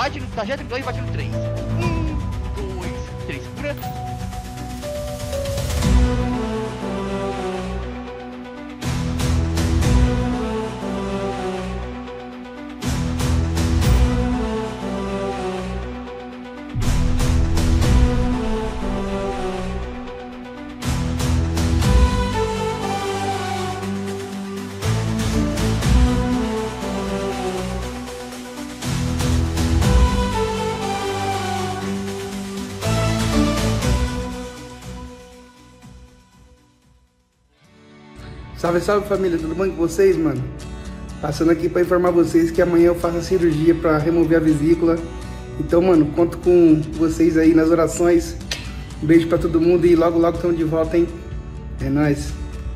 bate no trajeto 2 e bate no 3. 1, 2, 3, segura. Salve, salve família, tudo bom com vocês, mano? Passando aqui pra informar vocês que amanhã eu faço a cirurgia pra remover a vesícula. Então, mano, conto com vocês aí nas orações. Um beijo pra todo mundo e logo logo estamos de volta, hein? É nóis!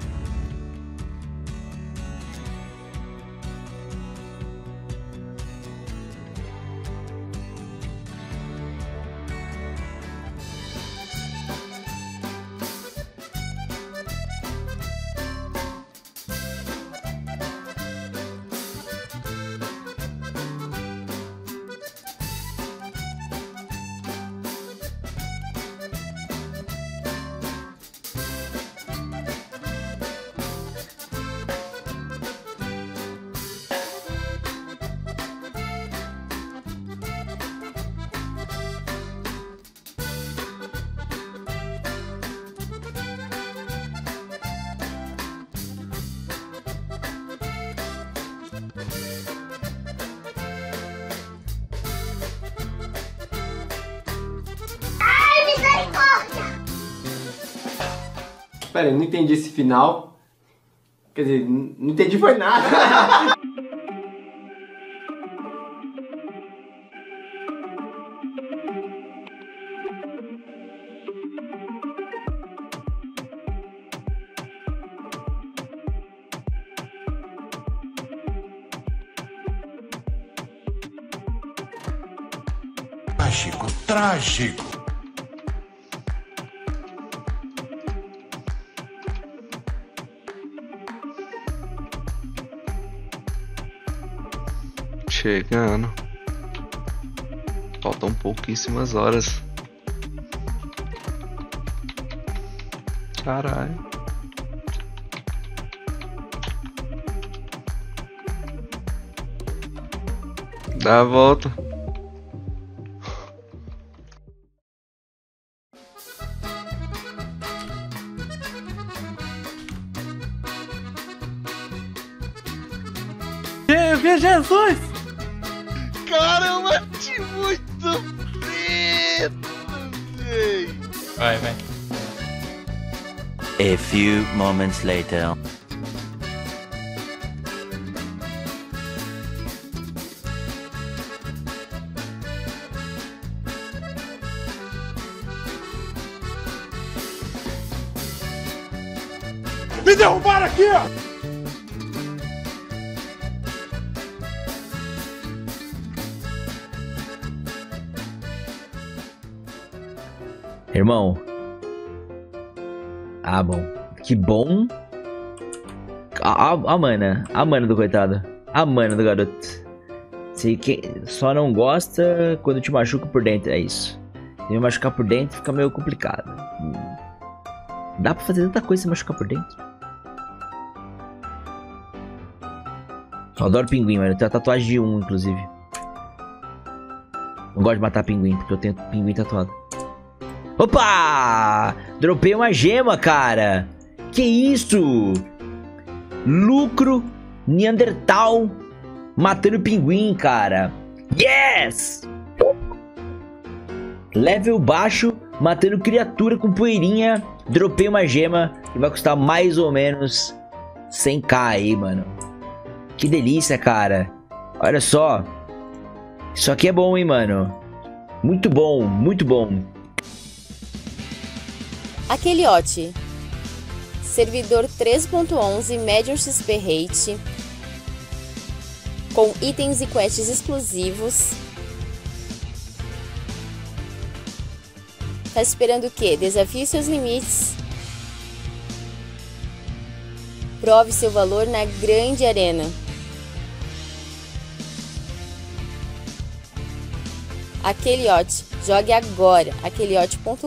Pera, eu não entendi esse final. Quer dizer, não entendi foi nada. Trágico, trágico. Chegando. Faltam pouquíssimas horas. Caralho. Dá a volta. Jesus! Caramba, de muito preto, véi. Vai. A few moments later. Me derrubaram aqui, ó! Irmão. Ah, bom. Que bom. A mana do coitado. A mana do garoto. Só não gosta quando te machuca por dentro, é isso. Se me machucar por dentro fica meio complicado. Dá pra fazer tanta coisa se machucar por dentro. Eu adoro pinguim, mano. Eu tenho a tatuagem de um, inclusive. Não gosto de matar pinguim, porque eu tenho pinguim tatuado. Opa! Dropei uma gema, cara. Que isso? Lucro Neandertal matando pinguim, cara. Yes! Level baixo matando criatura com poeirinha. Dropei uma gema que vai custar mais ou menos 100k aí, mano. Que delícia, cara. Olha só. Isso aqui é bom, hein, mano. Muito bom, muito bom. Aqueliote. Servidor 3.11, Medium XP Rate. Com itens e quests exclusivos. Tá esperando o quê? Desafie seus limites. Prove seu valor na grande arena. Aqueliote. Jogue agora. Aqueliote.com.br.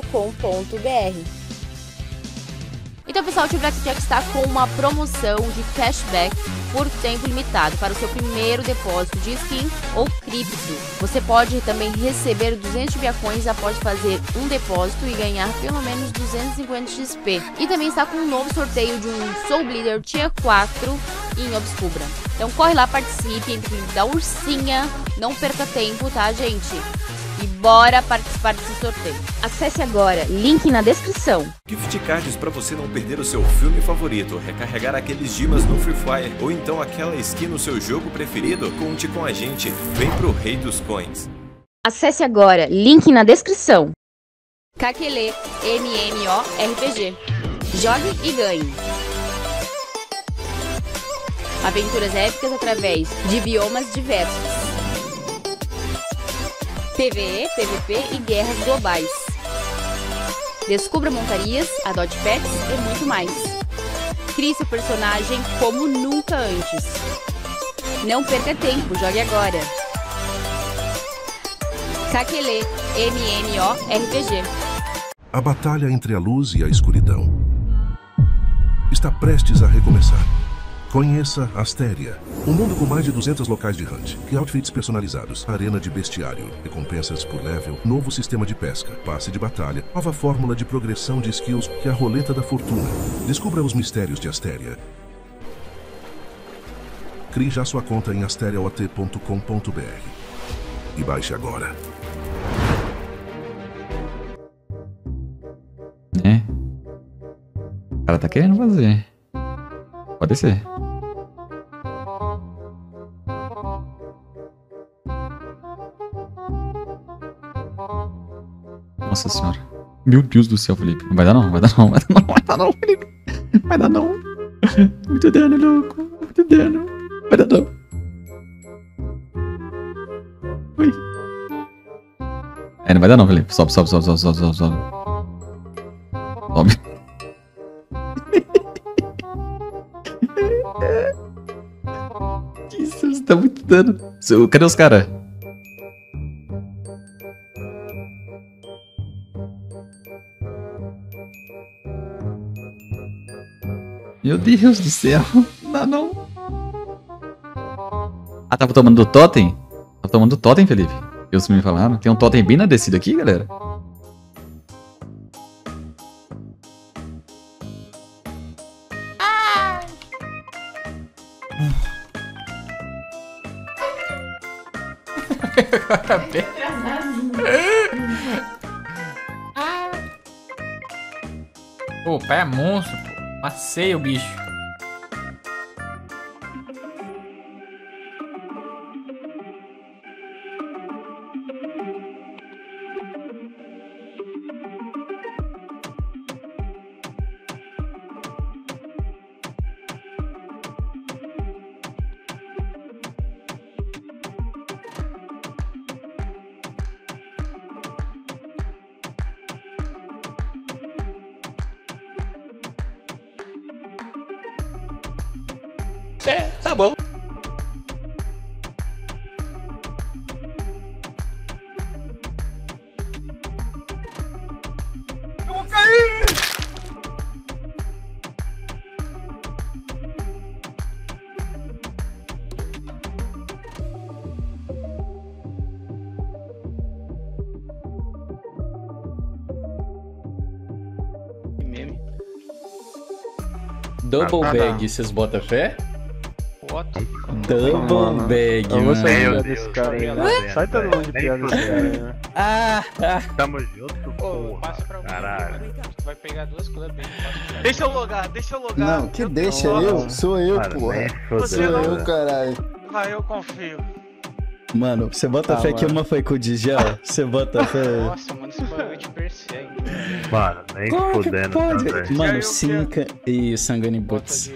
Então, pessoal, o Tio Blackjack está com uma promoção de cashback por tempo limitado para o seu primeiro depósito de skin ou cripto. Você pode também receber 200 biacoins após fazer um depósito e ganhar pelo menos 250 XP. E também está com um novo sorteio de um Soul Bleeder Tier 4 em Obscura. Então corre lá, participe, entre da ursinha, não perca tempo, tá, gente? E bora participar desse sorteio. Acesse agora, link na descrição. Gift cards para você não perder o seu filme favorito, recarregar aqueles dimas no Free Fire ou então aquela skin no seu jogo preferido? Conte com a gente, vem pro Rei dos Coins. Acesse agora, link na descrição. Kakele MMORPG. Jogue e ganhe. Aventuras épicas através de biomas diversos. PvE, PvP e guerras globais. Descubra montarias, adote pets e muito mais. Crie seu personagem como nunca antes. Não perca tempo, jogue agora. Kakele MMORPG. A batalha entre a luz e a escuridão está prestes a recomeçar. Conheça Astéria, um mundo com mais de 200 locais de hunt, que outfits personalizados, arena de bestiário, recompensas por level, novo sistema de pesca, passe de batalha, nova fórmula de progressão de skills que é a roleta da fortuna. Descubra os mistérios de Astéria. Crie já sua conta em asteriaot.com.br e baixe agora. O cara tá querendo fazer. Pode ser. Nossa senhora. Meu Deus do céu, Felipe. Não vai dar não, vai dar não, vai dar não, vai dar não, Felipe. Vai dar não. Muito dano, louco. Muito dano. Vai dar não. Ui. Não vai dar não, Felipe. Sobe, sobe, sobe, sobe, sobe, sobe, sobe. Sobe. Isso tá muito dano. Cadê os caras? Meu Deus do céu. Não dá não. Ah, tava tomando do totem? Tava tomando do totem, Felipe. Eles me falaram. Tem um totem bem na descida aqui, galera. Pô, pai é monstro, pô. Passei o bicho. É, tá bom. Eu vou cair! Meme. Double bag, vocês botam fé? Foto. Double bag, eu vou sair Meu desse Deus, cara aí, cara. né? Sai todo mundo de piada desse cara aí, né? Tamo junto, Pô, passa pra mim. caralho. Tu vai pegar duas clubes bem fácil. Deixa eu logar, deixa eu logar. Não, que deixa eu? Sou eu, Mano, porra. nem Sou fodendo, eu, né? caralho. Vai, eu confio. Mano, você bota fé que uma foi com o Digel? Você bota fé? Nossa, mano, esse bagulho te persegue. Mano, nem Como que fudendo pode? também. Mano, Cinca E Sangani Boots.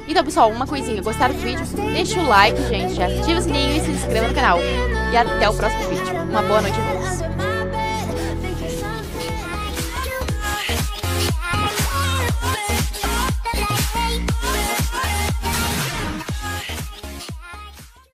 Então, pessoal, uma coisinha. Gostaram do vídeo? Deixa o like, gente. Ativa o sininho e se inscreva no canal. E até o próximo vídeo. Uma boa noite a todos.